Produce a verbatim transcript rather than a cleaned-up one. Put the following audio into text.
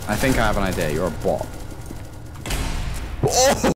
I think I have an idea. You're a bot.